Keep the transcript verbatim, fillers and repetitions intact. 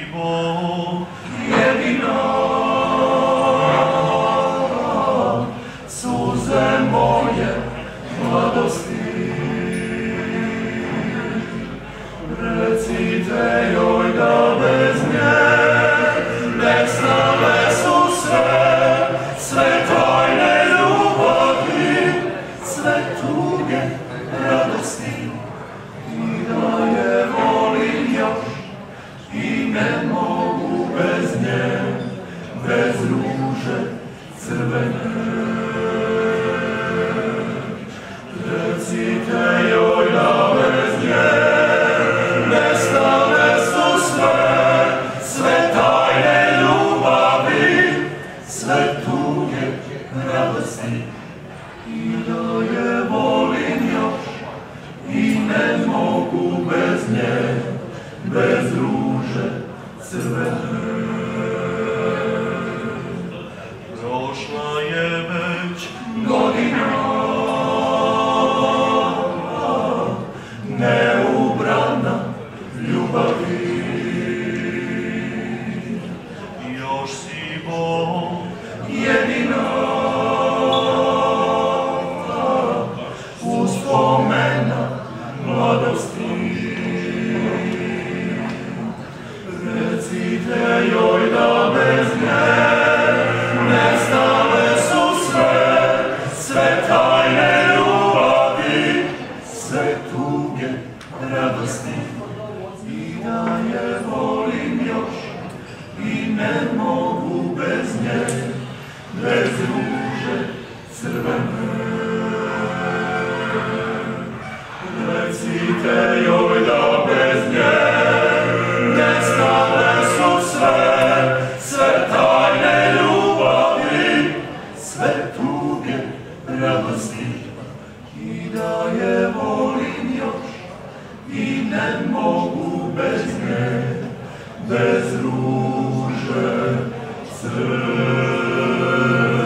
Bog, jedina, suze moje mladosti. Recite joj da bez nje nestale su sve, sve tajne ljubavi, sve tuge radosti. I da je volim još i ne mogu bez nje, bez ruže crvene. Recite joj da bez nje nestale su sve, sve tajne ljubavi, sve tuge radosti. I da je volim još i ne mogu bez nje, bez ruže crvene. prošla je već Godina neubrana ljubavi, još si Bog, jedina uspomena mladosti. Recite joj da bez nje nestale su sve, sve tajne ljubavi, sve tuge radosti. I da je volim još i ne mogu bez nje, bez ruže crvene. Recite joj da bez nje nestale su sve, sve tajne ljubavi, sve tuge radosti. I da je volim još i ne mogu bez nje, bez ruže crvene.